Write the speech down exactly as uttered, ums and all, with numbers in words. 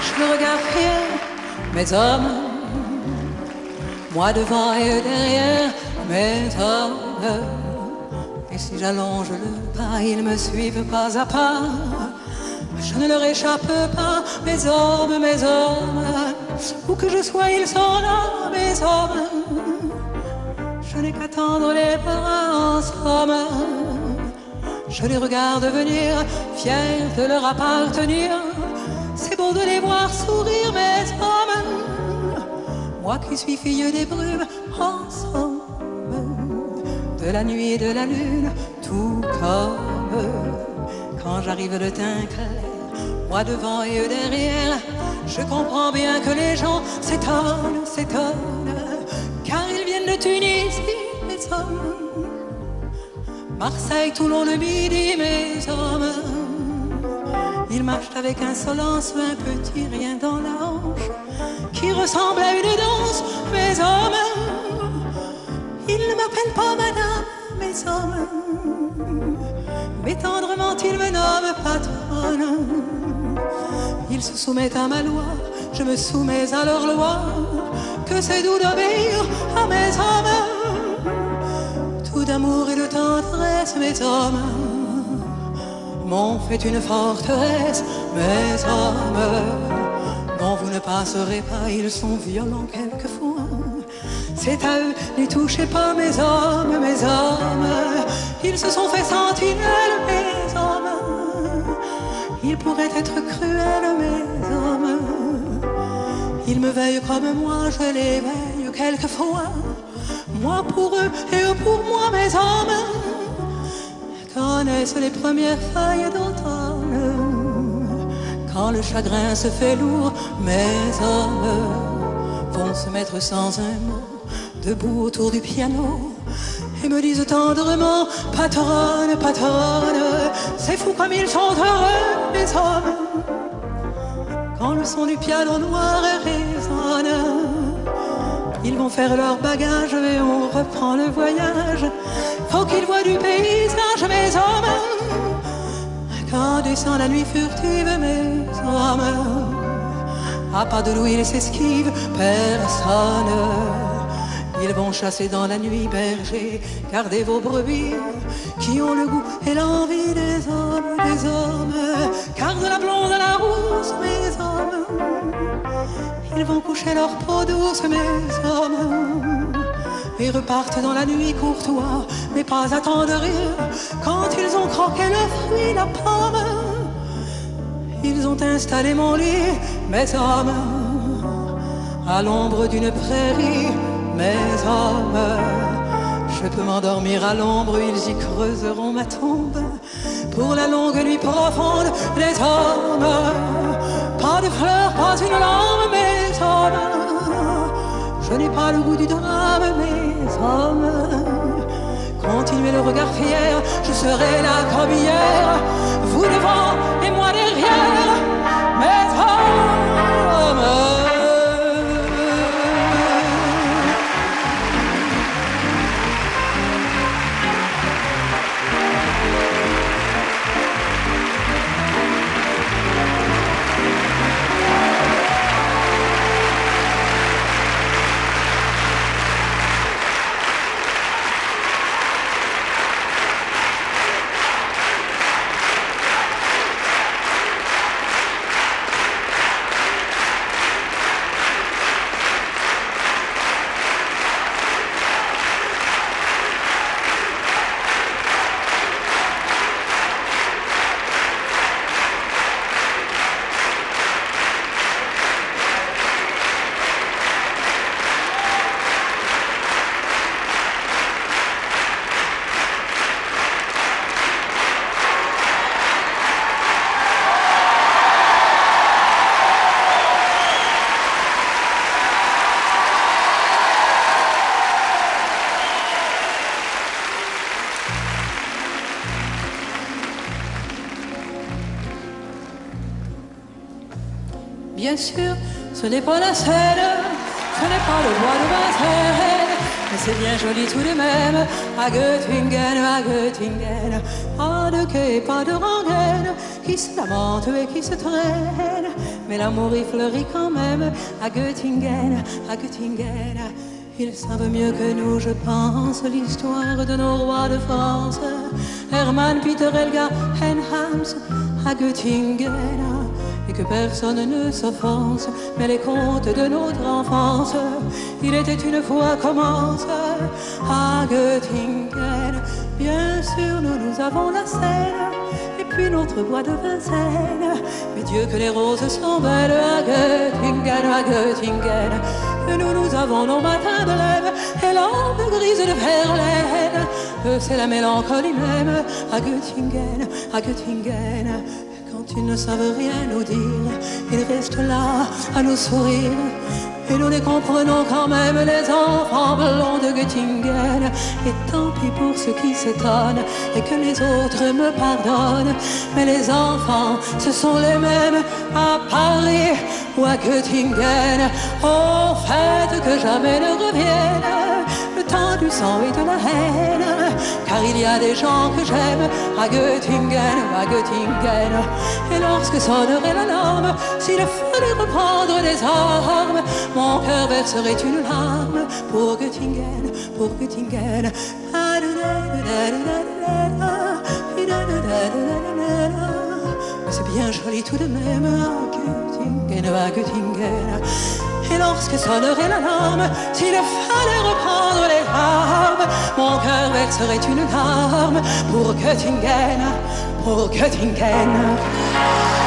Je le regarde fier, mes hommes, moi devant et derrière, mes hommes. Et si j'allonge le pas, ils me suivent pas à pas. Je ne leur échappe pas, mes hommes, mes hommes. Où que je sois, ils sont là, mes hommes. Je n'ai qu'à tendre les bras en somme. Je les regarde venir, fier de leur appartenir. C'est beau de les voir sourire, mes hommes. Moi qui suis fille des brumes, ensemble. De la nuit et de la lune, tout comme quand j'arrive le teint clair, moi devant et eux derrière. Je comprends bien que les gens s'étonnent, s'étonnent, car ils viennent de Tunisie, mes hommes. Marseille, Toulon, le Midi, mes hommes. Ils marchent avec insolence, un petit rien dans la hanche, qui ressemble à une danse, mes hommes. Ils ne m'appellent pas madame, mes hommes, mais tendrement ils me nomment patronne. Ils se soumettent à ma loi, je me soumets à leur loi. Que c'est doux d'obéir à mes hommes. Tout d'amour et de tendresse, mes hommes, m'ont fait une forteresse, mes hommes. Non, vous ne passerez pas, ils sont violents quelquefois. C'est à eux, n'y touchez pas, mes hommes, mes hommes. Ils se sont fait sentinelles, mes hommes. Ils pourraient être cruels, mes hommes. Ils me veillent comme moi, je les veille quelquefois. Moi pour eux et eux pour moi, mes hommes. Connaissent les premières feuilles d'automne. Quand le chagrin se fait lourd, mes hommes vont se mettre sans un mot debout autour du piano et me disent tendrement, patronne, patronne, c'est fou comme ils sont heureux, mes hommes. Quand le son du piano noir résonne, ils vont faire leur bagage et on reprend le voyage. Faut qu'ils voient du paysage, mes hommes. Quand descend la nuit furtive, mes hommes, à pas de loup ils s'esquivent, personne. Ils vont chasser dans la nuit, berger, gardez vos brebis, qui ont le goût et l'envie des hommes, des hommes. Car de la blonde à la rousse, mes hommes, ils vont coucher leur peau douce, mes hommes, et repartent dans la nuit courtois, mais pas attendrir. Quand ils ont croqué le fruit, la pomme, ils ont installé mon lit, mes hommes, à l'ombre d'une prairie, mes hommes. Je peux m'endormir à l'ombre, ils y creuseront ma tombe. Pour la longue nuit profonde, les hommes, pas de fleurs, pas une larme, mes hommes. Je n'ai pas le goût du drame, mes hommes. Continuez le regard fier, je serai là comme hier, vous devant et moi derrière, mes hommes. Bien sûr, ce n'est pas la Seine, ce n'est pas le bois de Vincennes, mais c'est bien joli tout de même, à Göttingen, à Göttingen. Pas de quai, pas de rengaine, qui se lamente et qui se traîne. Mais l'amour y fleurit quand même à Göttingen, à Göttingen. Ils savent mieux que nous, je pense, l'histoire de nos rois de France. Hermann, Peter, Helga, Henhams, à Göttingen. Et que personne ne s'offense, mais les contes de notre enfance, il était une fois commence à Göttingen. Bien sûr, nous, nous avons la Seine, et puis notre bois de Vincennes. Mais Dieu que les roses sont belles à Göttingen, à Göttingen. Et nous, nous avons nos matins de lève et l'ombre grise de Verlaine. Eux, c'est la mélancolie même à Göttingen, à Göttingen. Quand ils ne savent rien nous dire, ils restent là à nous sourire. Et nous les comprenons quand même, les enfants blonds de Göttingen. Et tant pis pour ceux qui s'étonnent et que les autres me pardonnent. Mais les enfants, ce sont les mêmes à Paris ou à Göttingen. Au fait que jamais ne revienne le temps du sang et de la haine. Car il y a des gens que j'aime à Göttingen, à Göttingen. Et lorsque sonnerait l'alarme, s'il fallait reprendre les armes, mon cœur verserait une larme pour Göttingen, pour Göttingen. Mais c'est bien joli tout de même à Göttingen, à Göttingen. Et lorsque sonnerait l'alarme, s'il fallait reprendre les armes, mon cœur verserait une larme pour Göttingen, pour Göttingen.